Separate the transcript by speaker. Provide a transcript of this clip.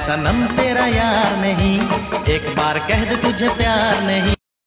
Speaker 1: सनम तेरा यार नहीं, एक बार कह दे तुझे प्यार नहीं।